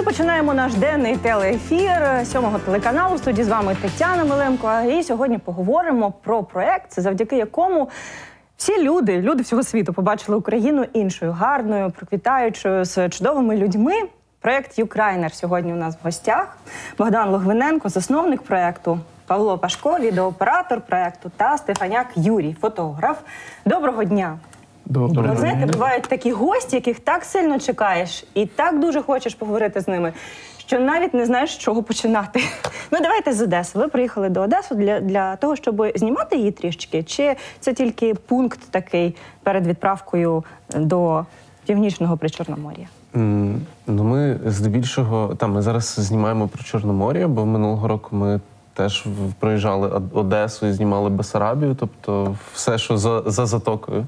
Починаємо наш денний телеефір 7-го телеканалу. В студії з вами Тетяна Миленко. І сьогодні поговоримо про проект, завдяки якому всі люди всього світу побачили Україну іншою, гарною, проквітаючою, з чудовими людьми. Проект «Юкрайнер» сьогодні у нас в гостях. Богдан Логвиненко, засновник проекту, Павло Пашко, відеооператор проекту, та Стефаняк Юрій, фотограф. Доброго дня! Добре. От, знаєте, бувають такі гості, яких так сильно чекаєш і так дуже хочеш поговорити з ними, що навіть не знаєш, з чого починати. Ну, давайте з Одеси. Ви приїхали до Одеси для того, щоб знімати її трішечки? Чи це тільки пункт такий перед відправкою до Північного Причорномор'я? Ну, ми здебільшого, ми зараз знімаємо про Чорномор'я, бо минулого року ми теж проїжджали Одесу і знімали Бессарабію, тобто все, що за затокою.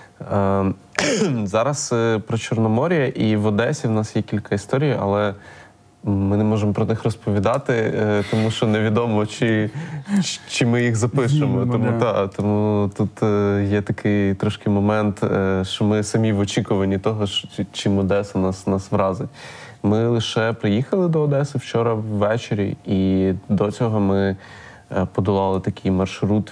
Зараз про Чорномор'я, і в Одесі в нас є кілька історій, але ми не можемо про них розповідати, тому що невідомо, чи ми їх запишемо. Тому тут є такий трошки момент, що ми самі в очікуванні того, чим Одеса нас вразить. Ми лише приїхали до Одеси вчора ввечері, і до цього ми подолали такий маршрут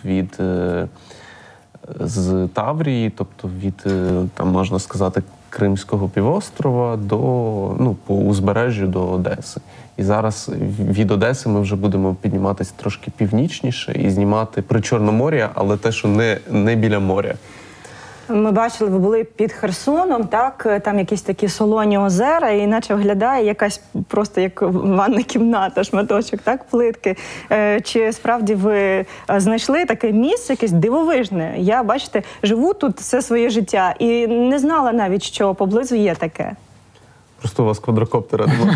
з Таврії, тобто від, там можна сказати, Кримського півострова по узбережжю до Одеси. І зараз від Одеси ми вже будемо підніматися трошки північніше і знімати при Чорномор'я, але те, що не біля моря. Ми бачили, ви були під Херсоном, так? Там якісь такі солоні озера, і наче виглядає якась просто як ванна кімната, шматочок, так, плитки. Чи справді ви знайшли таке місце, якесь дивовижне? Я, бачите, живу тут все своє життя і не знала навіть, що поблизу є таке. Просто у вас квадрокоптера немає.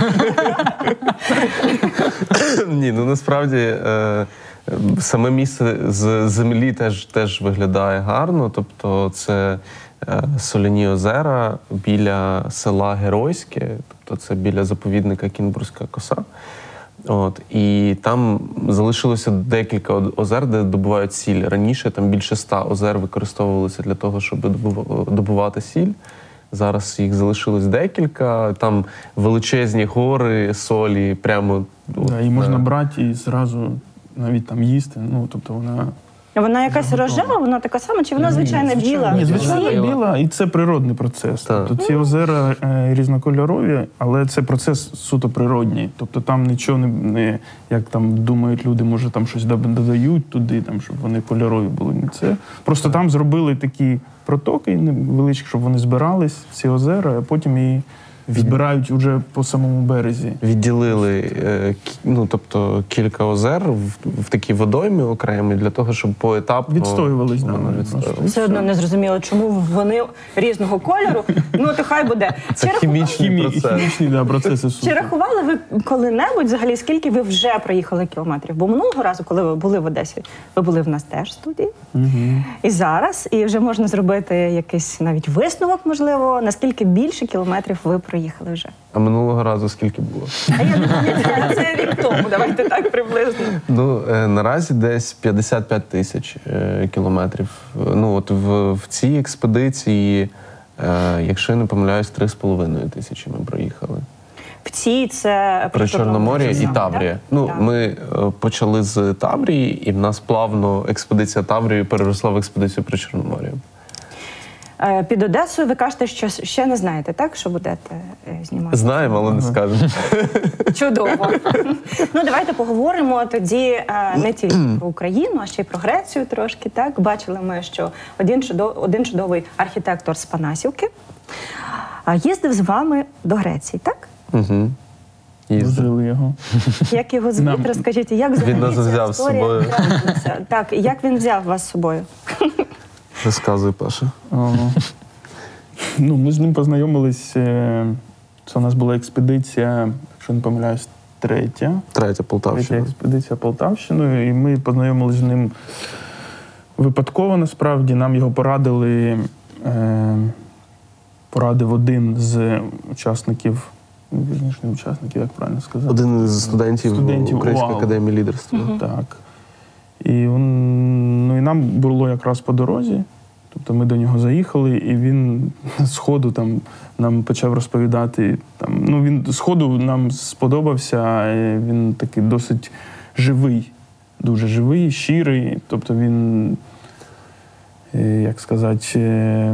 Ні, насправді саме місце з землі теж виглядає гарно, тобто це соляні озера біля села Геройське, тобто це біля заповідника Кінбурзька коса. І там залишилося декілька озер, де добувають сіль. Раніше там більше 100 озер використовувалися для того, щоб добувати сіль. Зараз їх залишилось декілька, там величезні гори солі, прямо... І можна брати і зразу навіть там їсти, тобто вона... Вона якась рожева, вона така сама, чи вона звичайна біла? Ні, звичайно біла, і це природний процес. Тобто ці озера різнокольорові, але це процес суто природній. Тобто там нічого не, як там думають люди, може там щось додають туди, там, щоб вони кольорові були. Не це. Просто там зробили такі протоки невеличкі, щоб вони збирались в ці озера, а потім і збирають уже по самому березі. Відділили тобто кілька озер в такі водойми окремі для того, щоб поетапно... Відстоювались. Все одно не зрозуміло, чому вони різного кольору. То хай буде. Це хімічний процес. Чи рахували ви коли-небудь взагалі, скільки ви вже проїхали кілометрів? Бо минулого разу, коли ви були в Одесі, ви були в нас теж в студії. І зараз, і вже можна зробити якийсь навіть висновок, можливо, наскільки більше кілометрів ви проїхали вже. А минулого разу скільки було? А я не пам'ятаю, це рік тому, давайте так приблизно. Наразі десь 55 тисяч кілометрів. В цій експедиції, якщо я не помиляюсь, 3,5 тисячі ми проїхали. В цій це... При Чорномор'я і Таврія. Ми почали з Таврії, і в нас плавно експедиція Таврії переросла в експедицію при Чорномор'я. Під Одесою ви кажете, що ще не знаєте, так, що будете знімати? Знаємо, але не скажемо. Чудово. Давайте поговоримо тоді не тільки про Україну, а ще й про Грецію трошки, так? Бачили ми, що один чудовий архітектор з Панасівки їздив з вами до Греції, так? Угу. Возили його. Як його звуть, розкажіть, як він нас взяв з собою. Так, як він взяв вас з собою? Розказуй, Паша. Ми з ним познайомились, це у нас була експедиція, якщо не помиляюсь, третя Полтавщина. Третя експедиція Полтавщиною, і ми познайомились з ним випадково, насправді. Нам його порадив один з учасників, як правильно сказати? Один з студентів Української академії лідерства. Так. І нам було якраз по дорозі, То ми до нього заїхали, і він сходу там нам почав розповідати. Там, ну, він сходу нам сподобався, він такий досить живий, дуже живий, щирий. Тобто він, як сказати,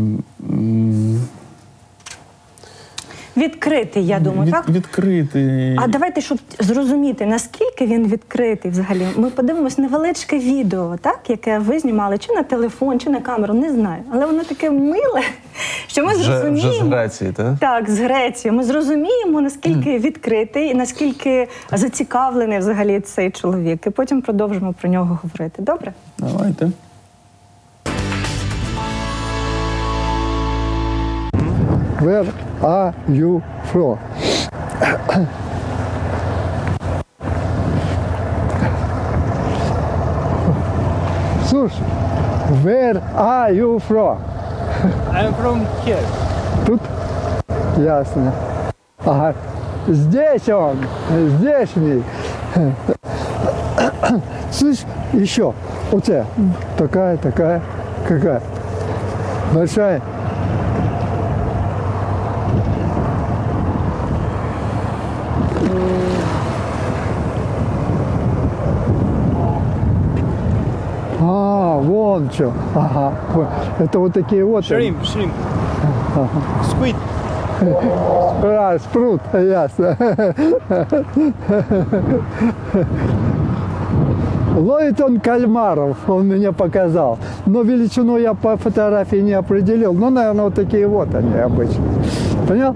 відкритий, я думаю, так? Відкритий. А давайте, щоб зрозуміти, наскільки він відкритий взагалі, ми подивимось невеличке відео, так, яке ви знімали чи на телефон, чи на камеру, не знаю. Але воно таке миле, що ми зрозуміємо. Вже з Греції, так? Так, з Греції. Ми зрозуміємо, наскільки відкритий і наскільки зацікавлений взагалі цей чоловік. І потім продовжимо про нього говорити. Добре? Давайте. Where are you from? Слушай, where are you from? I'm from here. Тут? Ясно. Ага. Здесь он, здешний. Слышь, еще. Вот это. Такая, какая? Большая. А, вон что. Ага. Это вот такие вот. Shrimp. Squid. А, спрут, ясно. Ловит он кальмаров, он мне показал. Но величину я по фотографии не определил. Ну, наверное, вот такие вот они обычно. Понял?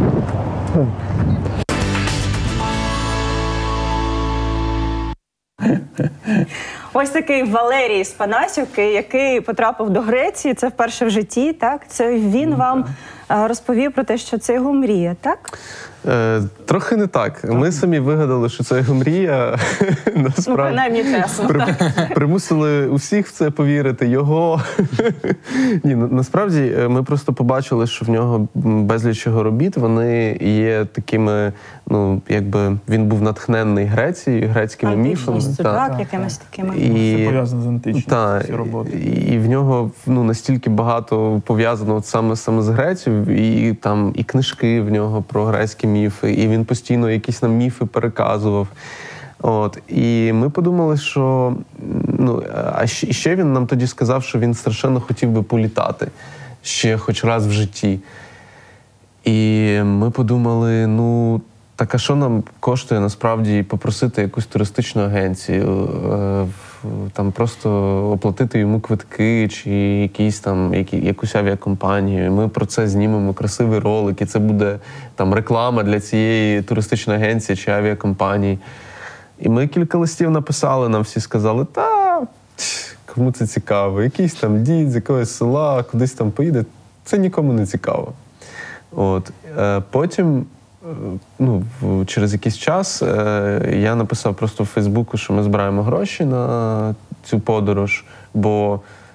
Ось такий Валерій з Панасівки, який потрапив до Греції, це вперше в житті, так? Це він вам розповів про те, що це його мрія, так? Трохи не так. Ми самі вигадали, що це його мрія. Ну, принаймні чесно. Примусили усіх в це повірити. Його. Ні, насправді ми просто побачили, що в нього безліч його робіт, вони є такими, ну, якби він був натхненний Грецією, грецькими міфами. Так, якимись такими. Це пов'язано з античністю, всі роботи. І в нього настільки багато пов'язано саме з Грецією, і там і книжки в нього про грецькі міфи, і він постійно якісь нам міфи переказував. От. І ми подумали, що... А ще він нам тоді сказав, що він страшенно хотів би політати ще хоч раз в житті. І ми подумали, так а що нам коштує насправді попросити якусь туристичну агенцію, там просто оплатити йому квитки чи якусь авіакомпанію. Ми про це знімемо красивий ролик, і це буде там реклама для цієї туристичної агенції чи авіакомпанії. І ми кілька листів написали, нам всі сказали, кому це цікаво, якийсь там дід з якогось села, кудись там поїде, це нікому не цікаво. От. Потім, через якийсь час я написав просто в Фейсбуку, що ми збираємо гроші на цю подорож, бо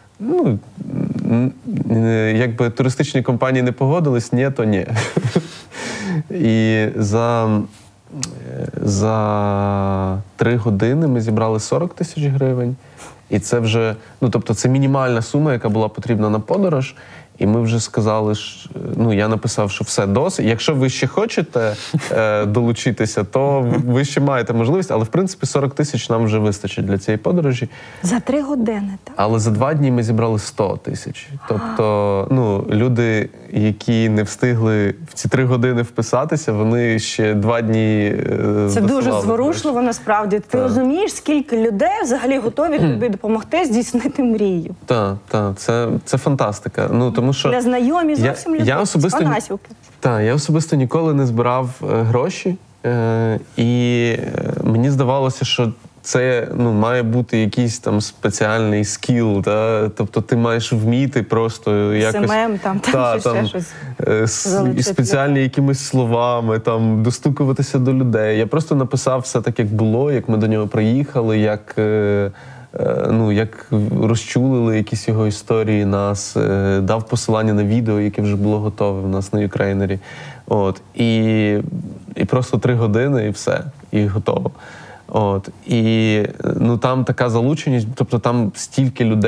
якби туристичні компанії не погодились, ні, то ні. І за 3 години ми зібрали 40 тисяч гривень. І це вже, тобто це мінімальна сума, яка була потрібна на подорож. І ми вже сказали, я написав, що все досить. Якщо ви ще хочете долучитися, то ви ще маєте можливість. Але, в принципі, 40 тисяч нам вже вистачить для цієї подорожі. За 3 години, так? Але за 2 дні ми зібрали 100 тисяч. Тобто, люди, які не встигли в ці 3 години вписатися, вони ще 2 дні Це дуже зворушливо, насправді. Ти розумієш, скільки людей взагалі готові тобі допомогти здійснити мрію? Так, це фантастика. Тому що незнайомі зовсім люди з Панасівки. Так, я особисто ніколи не збирав гроші, і мені здавалося, що це має бути якийсь там спеціальний скіл, тобто ти маєш вміти просто якось... СММ, ще щось. Спеціальні якимись словами, достукуватися до людей. Я просто написав все так, як було, як ми до нього приїхали, як розчулили якісь його історії нас, дав посилання на відео, яке вже було готове в нас на Юкрейнері. От. І просто 3 години, і все, і готово. От. І там така залученість, тобто там стільки людей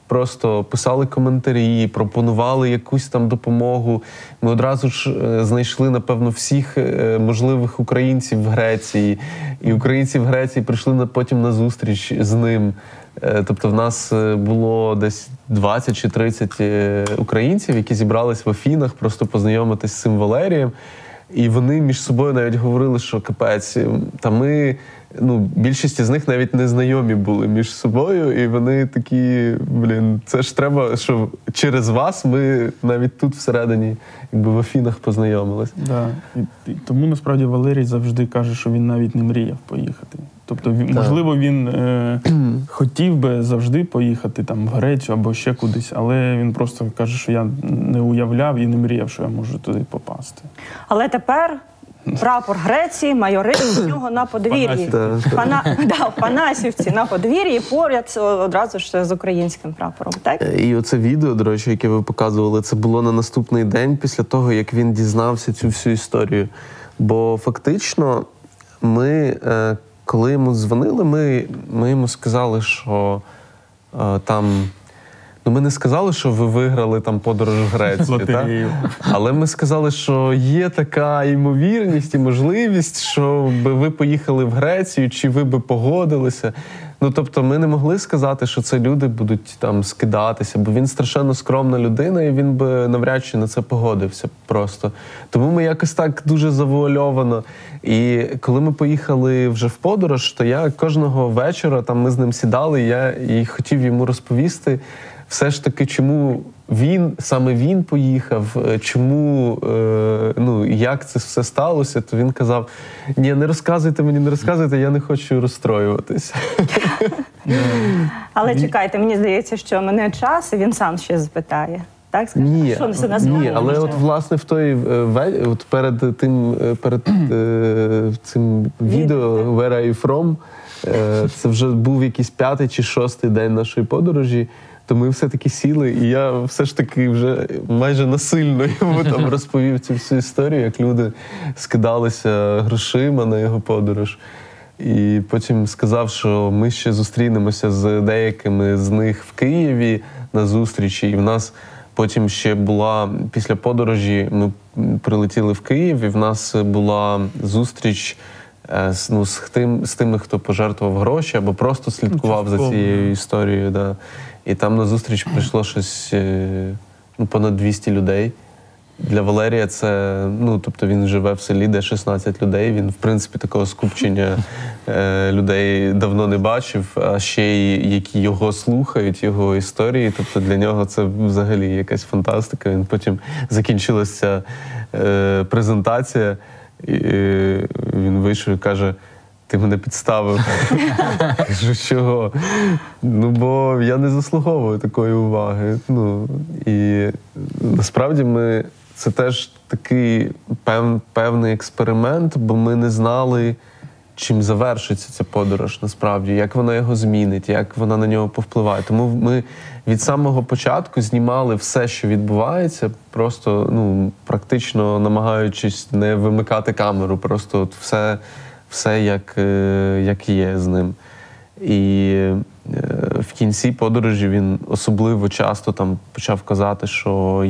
просто писали коментарі, пропонували якусь там допомогу. Ми одразу ж знайшли, напевно, всіх можливих українців в Греції. І українці в Греції прийшли потім на зустріч з ним. Тобто в нас було десь 20 чи 30 українців, які зібрались в Афінах просто познайомитись з цим Валерієм. І вони між собою навіть говорили, що капець, та ми, більшість з них навіть не знайомі були між собою, і вони такі, це ж треба, що через вас ми навіть тут всередині, в Афінах познайомились. Да. І тому, насправді, Валерій завжди каже, що він навіть не мріяв поїхати. Тобто, можливо, він хотів би завжди поїхати там в Грецію або ще кудись, але він просто каже, що я не уявляв і не мріяв, що я можу туди попасти. Але тепер прапор Греції майорить у нього на подвір'ї. В Панасівці на подвір'ї, поряд одразу ж з українським прапором. Так? І оце відео, до речі, яке ви показували, це було на наступний день після того, як він дізнався цю всю історію. Бо фактично ми, коли йому дзвонили, ми йому сказали, що там... ми не сказали, що ви виграли там подорож в Грецію, так? Але ми сказали, що є така ймовірність і можливість, що би ви поїхали в Грецію, чи ви би погодилися. Тобто ми не могли сказати, що це люди будуть там скидатися, бо він страшенно скромна людина, і він би навряд чи на це погодився просто. Тому ми якось так дуже завуальовано. І коли ми поїхали вже в подорож, то я кожного вечора, там ми з ним сідали, я і хотів йому розповісти, все ж таки, чому саме він поїхав, чому, як це все сталося, то він казав, ні, не розказуйте, я не хочу розстроюватися. Але чекайте, мені здається, що мене час, і він сам ще запитає. Так? Ні, але от власне в той перед цим відео «Where are you from?» це вже був якийсь 5-й чи 6-й день нашої подорожі, то ми все-таки сіли, і я все ж таки вже майже насильно йому там розповів цю всю історію, як люди скидалися грошима на його подорож. І потім сказав, що ми ще зустрінемося з деякими з них в Києві на зустрічі, і в нас потім ще була, після подорожі ми прилетіли в Київ, і в нас була зустріч з тими, хто пожертвував гроші або просто слідкував за цією історією. Да. І там на зустріч прийшло щось понад 200 людей. Для Валерія це, тобто він живе в селі, де 16 людей, він, в принципі, такого скупчення людей давно не бачив, а ще й які його слухають, його історії, тобто для нього це взагалі якась фантастика. Він потім закінчилася презентація, і він вийшов і каже, ти мене підставив. Кажу, чого? Бо я не заслуговую такої уваги. І насправді це теж такий певний експеримент, бо ми не знали, чим завершиться ця подорож насправді, як вона його змінить, як вона на нього повпливає. Тому ми від самого початку знімали все, що відбувається, просто практично намагаючись не вимикати камеру, просто от все як є з ним. І в кінці подорожі він особливо часто там почав казати, що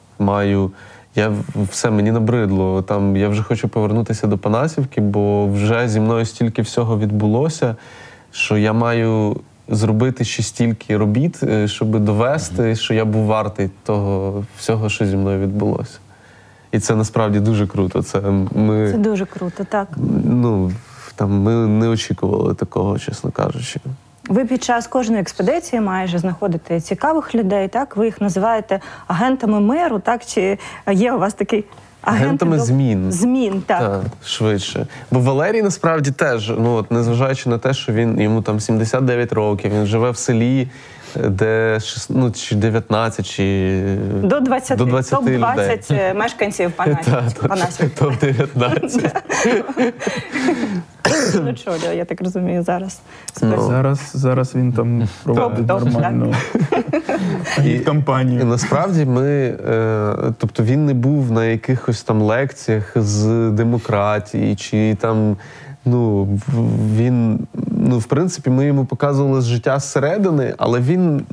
мені набридло, я вже хочу повернутися до Панасівки, бо вже зі мною стільки всього відбулося, що я маю зробити ще стільки робіт, щоб довести, що я був вартий того всього, що зі мною відбулося. І це насправді дуже круто. Це дуже круто, так. Ми не очікували такого, чесно кажучи. Ви під час кожної експедиції майже знаходите цікавих людей, так? Ви їх називаєте агентами миру, так? Чи є у вас такий агентами змін. Змін, так. Так, швидше. Бо Валерій насправді теж, незважаючи на те, що йому там 79 років, він живе в селі, де чи 19, чи до 20 людей. Мешканців Панасівки. Топ-19. Я так розумію, зараз. Зараз він там проводить нормальну кампанію. І насправді тобто він не був на якихось там лекціях з демократії, чи там, він ну, в принципі, ми йому показували з життя зсередини, але він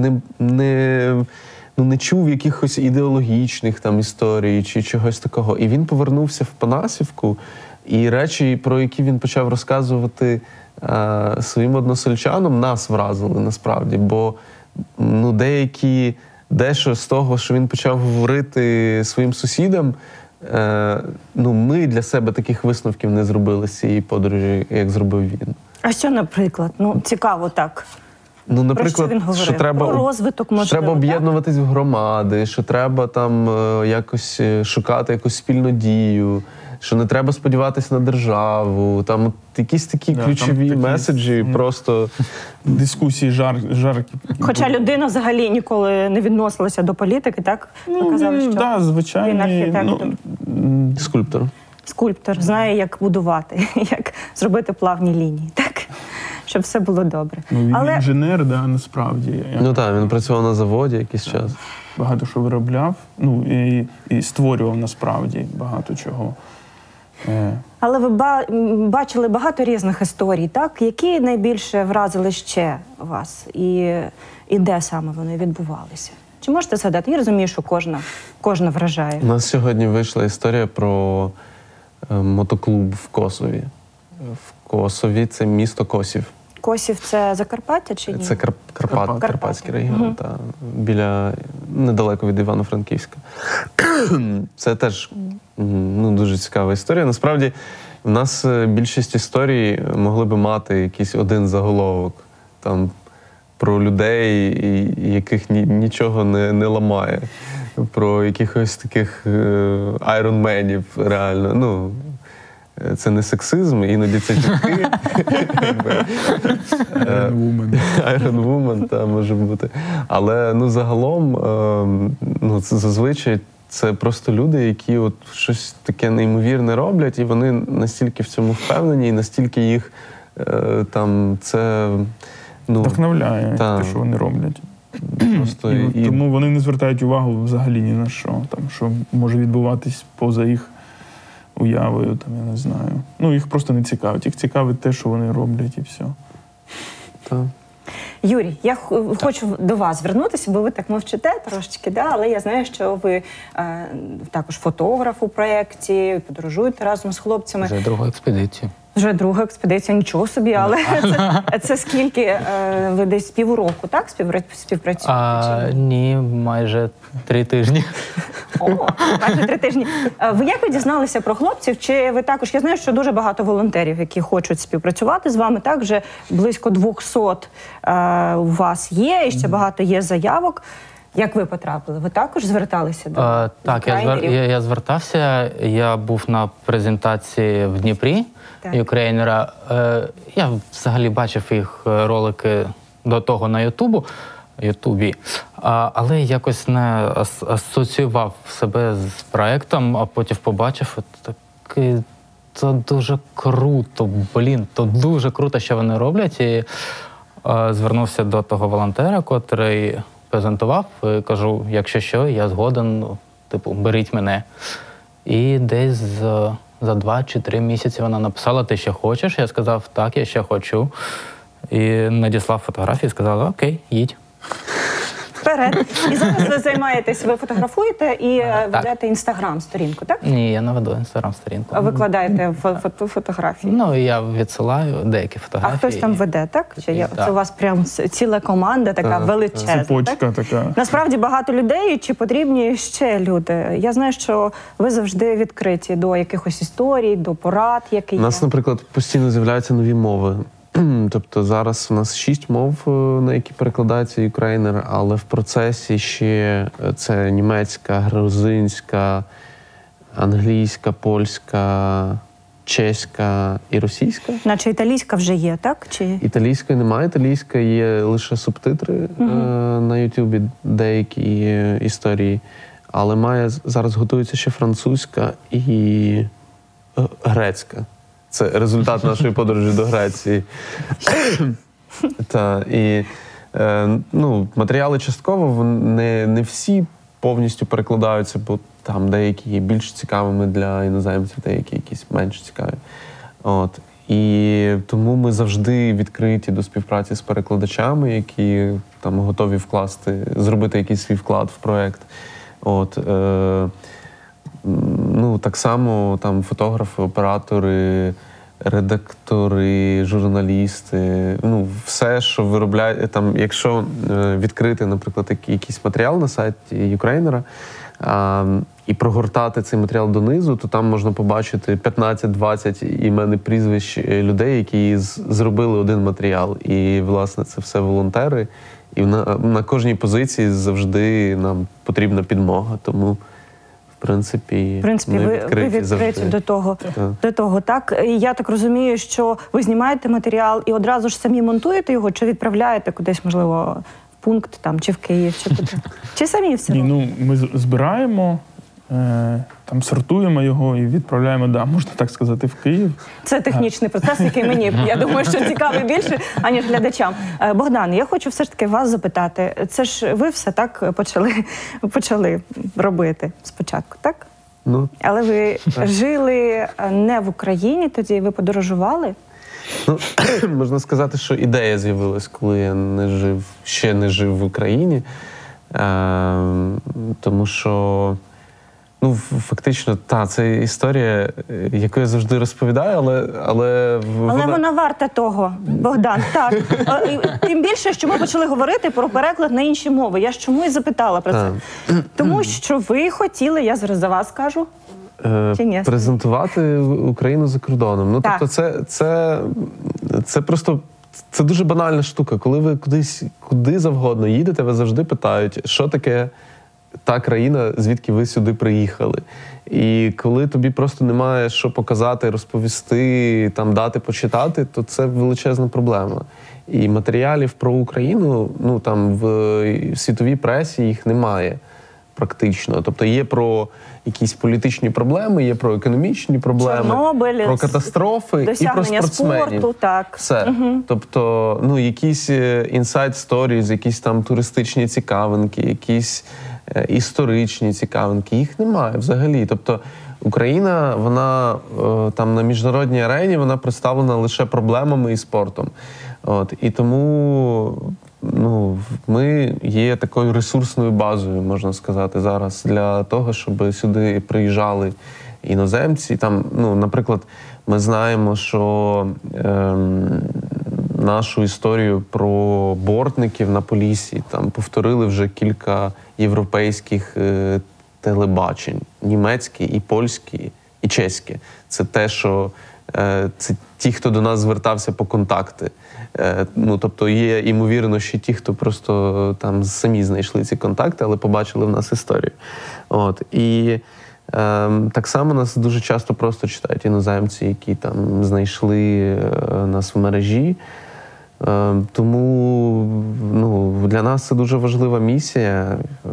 не чув якихось ідеологічних там історій чи чогось такого. І він повернувся в Панасівку, і речі, про які він почав розказувати своїм односельчанам, нас вразили насправді. Бо ну, дещо з того, що він почав говорити своїм сусідам, ну, ми для себе таких висновків не зробили з цієї подорожі, як зробив він. А що, наприклад? Ну, цікаво так. Ну, наприклад, що треба, про розвиток, можливо, що треба об'єднуватись в громади, що треба там якось шукати якусь спільну дію, що не треба сподіватися на державу. Там якісь такі ключові меседжі, просто дискусії жаркі. Хоча людина взагалі ніколи не відносилася до політики, так? Ну, казали, що да, звичайно. він архітектор. Скульптор. Скульптор, знає, як будувати, як зробити плавні лінії, так? Щоб все було добре. Ну, він інженер, да, насправді. Ну так, він працював на заводі якийсь час. Багато що виробляв, ну і створював насправді багато чого. Але ви бачили багато різних історій, так? Які найбільше вразили ще вас? І де саме вони відбувалися? Чи можете згадати? Я розумію, що кожна вражає. У нас сьогодні вийшла історія про мотоклуб в Косові. В Косові це місто Косів. Косів – це Закарпаття чи ні? Це Карпатський регіон, біля, недалеко від Івано-Франківська. Це теж дуже цікава історія. Насправді, в нас більшість історій могли би мати якийсь один заголовок. Там, про людей, яких нічого не ламає. Про якихось таких айронменів, реально. Ну, це не сексизм, іноді це жінки. Iron Woman, та, може бути. Але, ну, загалом, ну, це зазвичай це просто люди, які от щось таке неймовірне роблять, і вони настільки в цьому впевнені, і настільки їх там це... Ну, вдохновляє те, що вони роблять. Просто тому вони не звертають увагу взагалі ні на що. Там, що може відбуватись поза їх уявою, там, я не знаю. Ну, їх просто не цікавить. Їх цікавить те, що вони роблять, і все. Так. Юрій, я хочу до вас звернутися, бо ви так мовчите трошечки, да? Але я знаю, що ви також фотограф у проєкті, подорожуєте разом з хлопцями. Вже друга експедиція. Вже друга експедиція, нічого собі, але це скільки? Ви десь півроку, так, співпрацюєте? Ні, майже 3 тижні. О, майже 3 тижні. Як ви дізналися про хлопців? Чи ви також, я знаю, що дуже багато волонтерів, які хочуть співпрацювати з вами, так, вже близько 200 у вас є, і ще багато є заявок. Як ви потрапили? Ви також зверталися до Так, я звертався. Я був на презентації в Дніпрі юкрейнера. Я взагалі бачив їх ролики до того на Ютубі, але якось не асоціював себе з проєктом, а потім побачив, такий, то дуже круто, то дуже круто, що вони роблять. І звернувся до того волонтера, котрий презентував, і кажу, якщо що, я згоден, типу, беріть мене. І десь за 2 чи 3 місяці вона написала, ти ще хочеш? Я сказав, так, я ще хочу. І надіслав фотографії, сказала, окей, їдь. Вперед. І зараз ви займаєтесь, ви фотографуєте і ведете інстаграм-сторінку, так? Ні, я не веду інстаграм-сторінку. А викладаєте фотографії? Ну, я відсилаю деякі фотографії. А хтось там веде, так? Це у вас прям ціла команда така величезна, цепочка така. Насправді багато людей, чи потрібні ще люди? Я знаю, що ви завжди відкриті до якихось історій, до порад, які є. У нас, наприклад, постійно з'являються нові мови. Тобто зараз у нас 6 мов, на які перекладається юкрейнер, але в процесі ще це німецька, грузинська, англійська, польська, чеська і російська. Наче італійська вже є, так? Чи... Італійської немає, італійська є лише субтитри на Ютубі, деякі історії, але зараз готується ще французька і грецька. Це результат нашої подорожі до Греції. Матеріали частково, не всі повністю перекладаються, бо там деякі є більш цікавими для іноземців, деякі якісь менш цікаві. І тому ми завжди відкриті до співпраці з перекладачами, які там готові зробити якийсь свій вклад в проєкт. Так само там фотографи, оператори, редактори, журналісти, все, що виробляє, там, якщо відкрити, наприклад, якийсь матеріал на сайті Юкрейнера і прогортати цей матеріал донизу, то там можна побачити 15-20 імен і прізвищ людей, які зробили один матеріал. І, власне, це все волонтери. І на кожній позиції завжди нам потрібна підмога, тому в принципі, ви відкриті до того, так? І я так розумію, що ви знімаєте матеріал і одразу ж самі монтуєте його, чи відправляєте кудись, можливо, в пункт там, чи в Київ, чи куди? Чи самі все робите? Ми збираємо, там сортуємо його і відправляємо, можна так сказати, в Київ. Це технічний процес, який мені, я думаю, що цікавий більше, аніж глядачам. Богдан, я хочу все ж таки вас запитати. Це ж ви все так почали робити спочатку, так? Але ви жили не в Україні тоді, ви подорожували? Можна сказати, що ідея з'явилась, коли я ще не жив в Україні. Тому що фактично, це історія, яку я завжди розповідаю, але вона варта того, Богдан, так. Тим більше, що ми почали говорити про переклад на інші мови. Я ж чому і запитала про це. Тому що ви хотіли, я зараз за вас кажу, чи ні? Презентувати Україну за кордоном. Тобто це просто... Це дуже банальна штука. Коли ви куди завгодно їдете, ви завжди питають, що таке та країна, звідки ви сюди приїхали. І коли тобі просто немає що показати, розповісти, там, дати почитати, то це величезна проблема. І матеріалів про Україну, там в світовій пресі їх немає практично. Тобто є про якісь політичні проблеми, є про економічні проблеми, Чорнобиль, про катастрофи і про спортсменів. Спорту, так. Все. Тобто, якісь inside stories, якісь там туристичні цікавинки, якісь історичні цікавинки, їх немає взагалі. Тобто Україна, вона там на міжнародній арені, вона представлена лише проблемами і спортом. І тому ми є такою ресурсною базою, можна сказати, зараз для того, щоб сюди приїжджали іноземці. Там, наприклад, ми знаємо, що нашу історію про бортників на Поліссі там повторили вже кілька європейських телебачень. Німецькі, і польські, і чеські. Це те, що це ті, хто до нас звертався по контакти. Тобто є, ймовірно, ще ті, хто просто там самі знайшли ці контакти, але побачили в нас історію. І так само нас дуже часто просто читають іноземці, які там знайшли нас в мережі. Тому для нас це дуже важлива місія,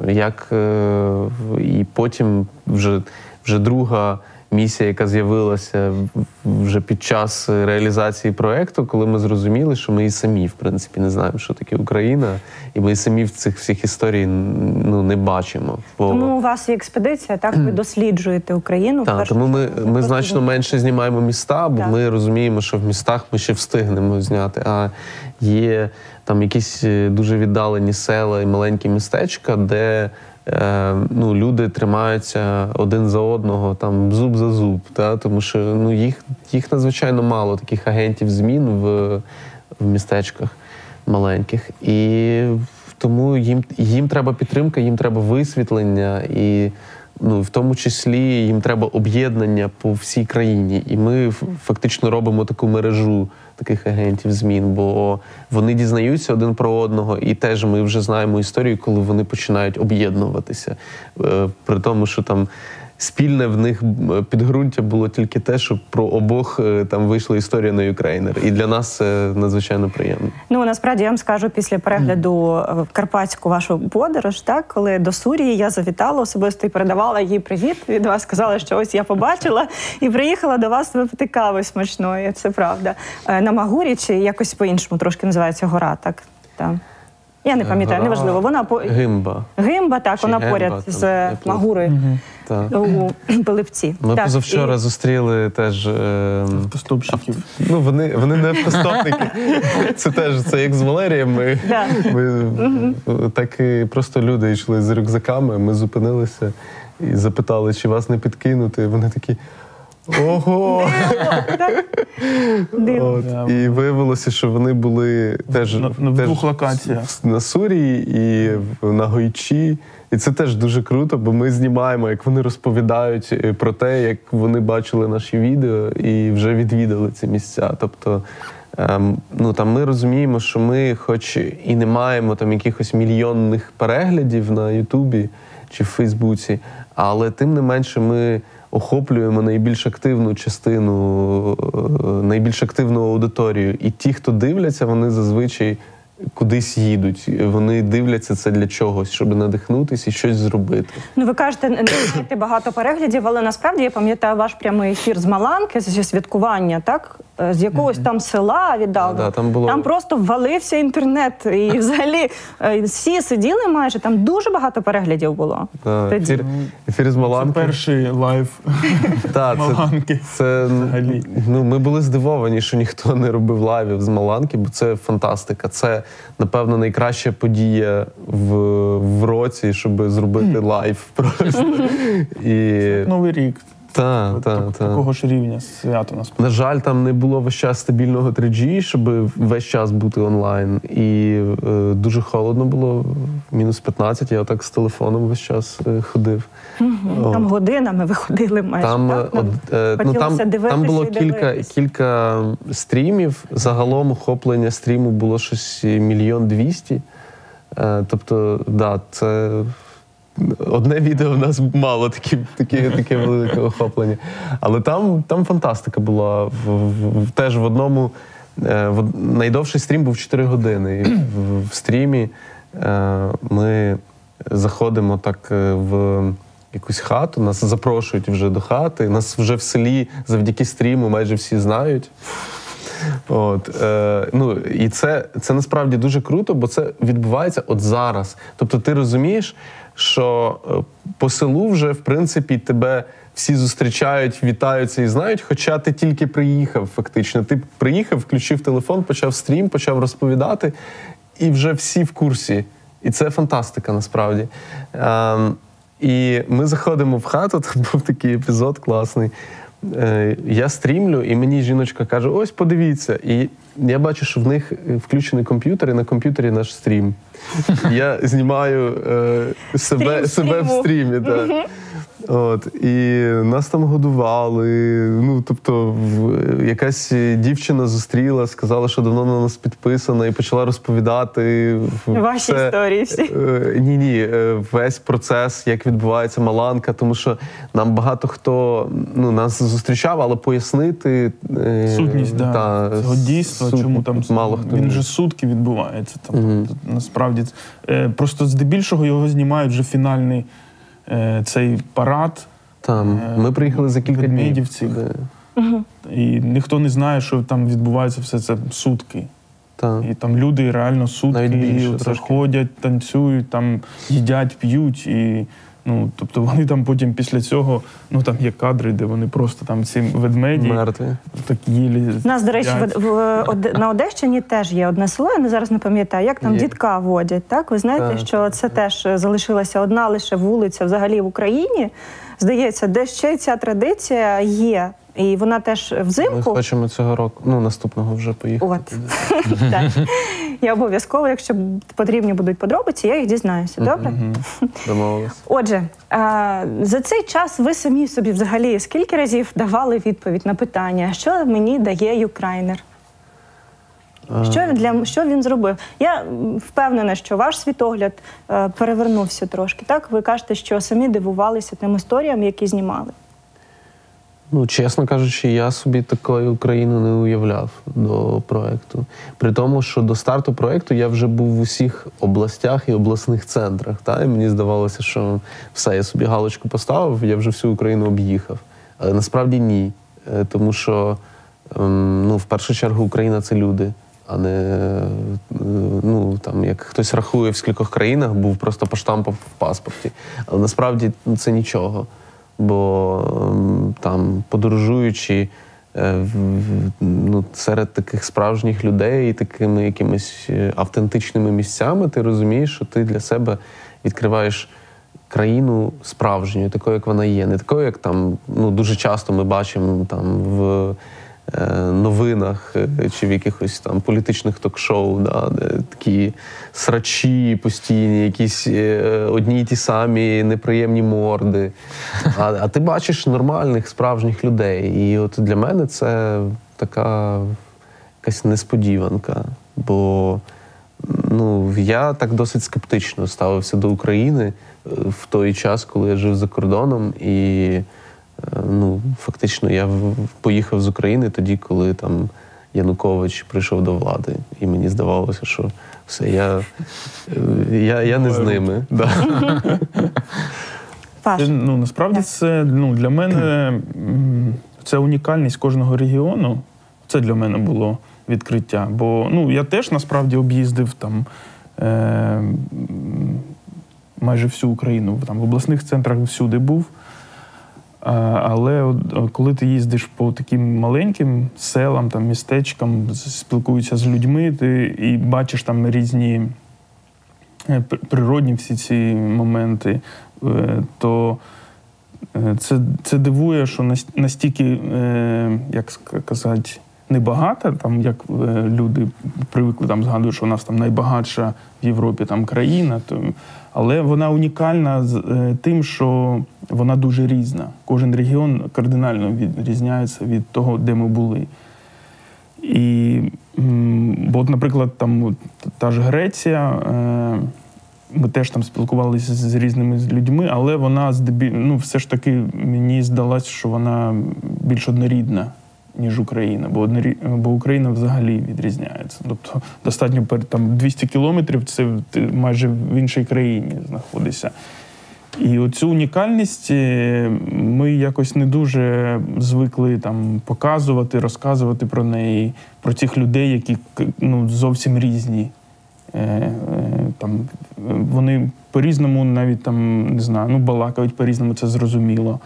і потім вже друга місія, яка з'явилася вже під час реалізації проєкту, коли ми зрозуміли, що ми і самі, в принципі, не знаємо, що таке Україна, і ми самі в цих всіх історій не бачимо. Тому у вас є експедиція, так? Ви досліджуєте Україну. Так, тому ми значно менше знімаємо міста, бо ми розуміємо, що в містах ми ще встигнемо зняти, а є там якісь дуже віддалені села і маленькі містечка, де люди тримаються один за одного, там, зуб за зуб, тому що їх надзвичайно мало, таких агентів змін в містечках маленьких. І тому їм треба підтримка, їм треба висвітлення, і в тому числі їм треба об'єднання по всій країні. І ми фактично робимо таку мережу таких агентів змін, бо вони дізнаються один про одного, і теж ми вже знаємо історію, коли вони починають об'єднуватися. При тому, що там спільне в них підґрунтя було тільки те, що про обох там вийшла історія на Юкрейнер. І для нас це надзвичайно приємно. Насправді, я вам скажу, після перегляду карпатську вашу подорож, так, коли до Сурії я завітала особисто і передавала їй привіт від вас, сказала, що ось я побачила і приїхала до вас випити кави смачної, це правда. На Магурі, чи якось по-іншому трошки називається гора, так? Я не пам'ятаю, неважливо. Гимба. Гимба, так, чи вона Гемба, поряд з Магурою. Так. у Пилипці. Ми Так, позавчора зустріли теж. Автостопщиків. Ну, вони не автостопники. Це як з Валерієм. Ми так і просто люди йшли з рюкзаками, ми зупинилися і запитали, чи вас не підкинути. І вони такі. Ого! От. І виявилося, що вони були теж в двох локаціях. На Сурії і на Гойчі. І це теж дуже круто, бо ми знімаємо, як вони розповідають про те, як вони бачили наші відео і вже відвідали ці місця. Тобто, там ми розуміємо, що ми хоч і не маємо там якихось мільйонних переглядів на Ютубі чи в Фейсбуці, але тим не менше ми охоплюємо найбільш активну частину, найбільш активну аудиторію. І ті, хто дивляться, вони зазвичай кудись їдуть. Вони дивляться це для чогось, щоб надихнутися і щось зробити. Ну, ви кажете, не маєте багато переглядів, але насправді я пам'ятаю ваш прямий ефір з Маланки, зі святкування, так? З якогось там села віддали. Там просто ввалився інтернет. І взагалі всі сиділи майже, там дуже багато переглядів було. Ефір з Маланки. Це перший лайв Маланки. Ми були здивовані, що ніхто не робив лайвів з Маланки, бо це фантастика. Це, напевно, найкраща подія в році, щоб зробити лайв просто. Новий рік. Такого ж рівня свято насправді. На жаль, там не було весь час стабільного 3G, щоб весь час бути онлайн. І дуже холодно було, мінус 15, я отак з телефоном весь час ходив. Там годинами виходили майже, Там було кілька стрімів. Загалом охоплення стріму було щось 1 200 000. Тобто, це... Одне відео в нас мало таке велике охоплення. Але там фантастика була. Теж в одному... найдовший стрім був 4 години. І в стрімі ми заходимо так в якусь хату, нас запрошують вже до хати. Нас вже в селі завдяки стріму майже всі знають. І це насправді дуже круто, бо це відбувається от зараз. Тобто ти розумієш, що по селу вже, в принципі, тебе всі зустрічають, вітаються і знають, хоча ти тільки приїхав фактично. Ти приїхав, включив телефон, почав стрім, почав розповідати, і вже всі в курсі. І це фантастика, насправді. І ми заходимо в хату, там був такий епізод класний. Я стрімлю, і мені жіночка каже, ось подивіться. І я бачу, що в них включений комп'ютер, і на комп'ютері наш стрім. Я знімаю себе в стрімі. І нас там годували. Тобто якась дівчина зустріла, сказала, що давно на нас підписана, і почала розповідати ваші історії всі. Ні, весь процес, як відбувається Маланка, тому що нам багато хто нас зустрічав, але пояснити сутність цього дійства, чому там мало хто. Він вже сутки відбувається. Насправді, просто здебільшого його знімають вже фінальний цей парад. Ми приїхали за кілька днів. І ніхто не знає, що там відбувається все це сутки. І там люди реально сутки ходять, танцюють, там їдять, п'ють. І, тобто вони там потім після цього, там є кадри, де вони просто там ці ведмеді. Мертві. Так їлі. У нас, до речі, на Одещині теж є одне село, я зараз не пам'ятаю, як там дідка водять, так? Ви знаєте, що це теж залишилася одна лише вулиця взагалі в Україні. Здається, де ще ця традиція є. І вона теж взимку... Ми хочемо цього року, наступного вже поїхати. Так. Я обов'язково, якщо потрібні будуть подробиці, я їх дізнаюся. Добре? Домовились. Отже, за цей час ви самі собі взагалі скільки разів давали відповідь на питання, що мені дає юкрайнер? Що він зробив? Я впевнена, що ваш світогляд перевернувся трошки. Так? Ви кажете, що самі дивувалися тим історіям, які знімали. Чесно кажучи, я собі такої Україну не уявляв до проєкту. При тому, що до старту проєкту я вже був в усіх областях і обласних центрах. І мені здавалося, що все, я собі галочку поставив, я вже всю Україну об'їхав. Але насправді ні. Тому що, в першу чергу, Україна – це люди, а не, як хтось рахує, в скількох країнах був, просто поштампав в паспорті. Але насправді це нічого. бо там, подорожуючи серед таких справжніх людей, такими якимись автентичними місцями, ти розумієш, що ти для себе відкриваєш країну справжню, такою, як вона є. Не такою, як там, дуже часто ми бачимо там в новинах чи в якихось там політичних ток-шоу, де такі срачі постійні, якісь одні й ті самі неприємні морди. А ти бачиш нормальних, справжніх людей. І от для мене це така якась несподіванка. Бо я так досить скептично ставився до України в той час, коли я жив за кордоном. І фактично я поїхав з України тоді, коли там Янукович прийшов до влади. І мені здавалося, що все, я не з ними. Да. Насправді це для мене це унікальність кожного регіону. Це для мене було відкриття. Бо я теж насправді об'їздив там майже всю Україну. Там в обласних центрах всюди був. Але коли ти їздиш по таким маленьким селам, там, містечкам, спілкуєшся з людьми, ти і бачиш там різні природні всі ці моменти, то це дивує, що настільки, як сказати, небагато, там, як люди привикли там згадують, що у нас там найбагатша в Європі там країна, але вона унікальна тим, що вона дуже різна. Кожен регіон кардинально відрізняється від того, де ми були. Бо, наприклад, там та ж Греція, ми теж там спілкувалися з різними людьми, але вона все ж таки мені здалося, що вона більш однорідна, ніж Україна, бо Україна взагалі відрізняється. Тобто достатньо там 200 кілометрів, це ти майже в іншій країні знаходишся. І оцю унікальність ми якось не дуже звикли там показувати, розказувати про неї, про цих людей, які зовсім різні. Там, вони по-різному навіть там, не знаю, балакають по-різному, це зрозуміло.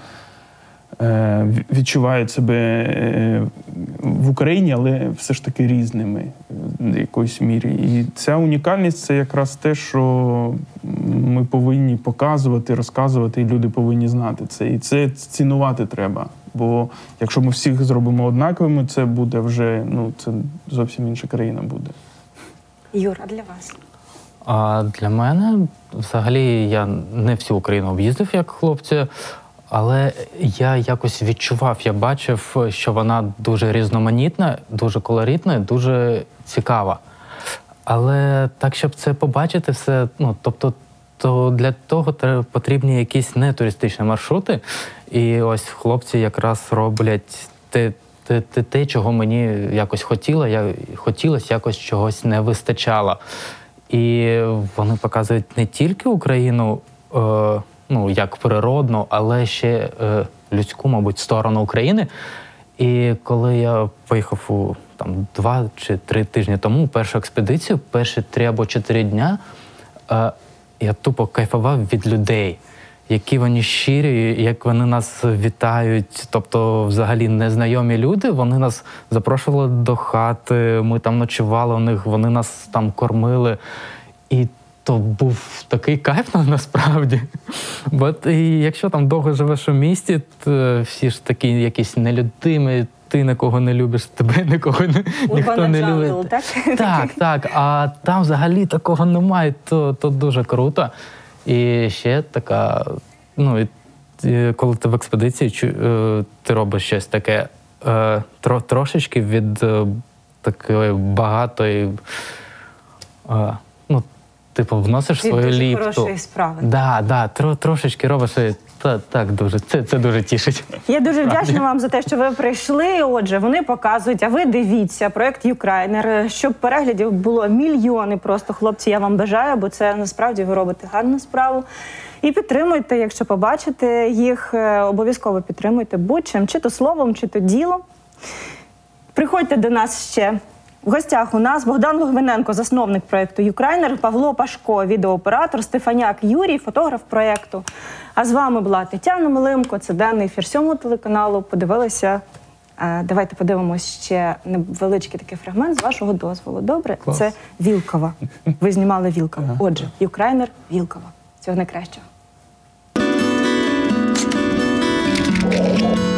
Відчувають себе в Україні, але все ж таки різними в якоїсь мірі. І ця унікальність – це якраз те, що ми повинні показувати, розказувати, і люди повинні знати це. І це цінувати треба. Бо якщо ми всіх зробимо однаковими, це буде вже, це зовсім інша країна буде. Юра, для вас? А для мене, взагалі, я не всю Україну об'їздив, як хлопці, але я якось відчував, я бачив, що вона дуже різноманітна, дуже колоритна, дуже цікава. Але так, щоб це побачити все, то для того потрібні якісь нетуристичні маршрути. І ось хлопці якраз роблять те, чого мені якось хотілося, якось чогось не вистачало. І вони показують не тільки Україну, як природну, але ще людську, мабуть, сторону України. І коли я поїхав 2 чи 3 тижні тому, першу експедицію, перші 3 або 4 дня, я тупо кайфував від людей, які вони щирі, як вони нас вітають. Тобто, взагалі, незнайомі люди, вони нас запрошували до хати, ми там ночували у них, вони нас там кормили. І то був такий кайф насправді. Бо якщо там довго живеш у місті, то всі ж такі якісь нелюдимі, ти нікого не любиш, тебе ніхто не любить. Так. А там взагалі такого немає, то дуже круто. І ще така, коли ти в експедиції, ти робиш щось таке трошечки від такої багатої, вносиш свою ліпту. Від хорошої справи. Трошечки робиш. Так, дуже. Це дуже тішить. Я дуже вдячна вам за те, що ви прийшли. Отже, вони показують, а ви дивіться проєкт «Юкрайнер», щоб переглядів було мільйони просто. Хлопці, я вам бажаю, бо це насправді ви робите гарну справу. І підтримуйте, якщо побачите їх, обов'язково підтримуйте будь-чим, чи то словом, чи то ділом. Приходьте до нас ще В гостях у нас Богдан Логвиненко, засновник проєкту «Юкрайнер», Павло Пашко, відеооператор, Стефаняк Юрій, фотограф проєкту. А з вами була Тетяна Милимко, це денний ефір 7 телеканалу. Подивилися. Давайте подивимось ще невеличкий такий фрагмент з вашого дозволу. Добре? Клас. Це Вілкова. Ви знімали Вілкова. Отже, «Юкрайнер», Вілкова. Всього найкращого.